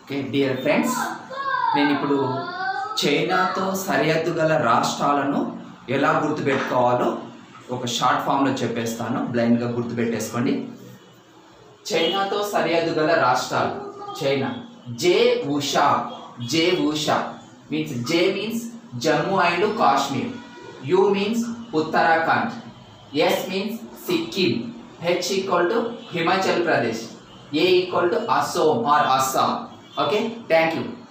Okay dear friends, నేను ఇప్పుడు చైనాతో సరిహద్దు గల రాష్ట్రాలను ఎలా గుర్తుపెట్టుకోవాలో ఒక షార్ట్ ఫామ్లో చెప్పేస్తాను. బ్లైండ్గా గుర్తుపెట్టేసుకోండి. చైనాతో సరిహద్దు గల రాష్ట్రాలు. China J Usha. J Usha means J means Jammu and Kashmir, U means Uttarakhand, S means Sikkim, H equal to Himachal Pradesh, A equal to Asom or Assam. Okay, thank you.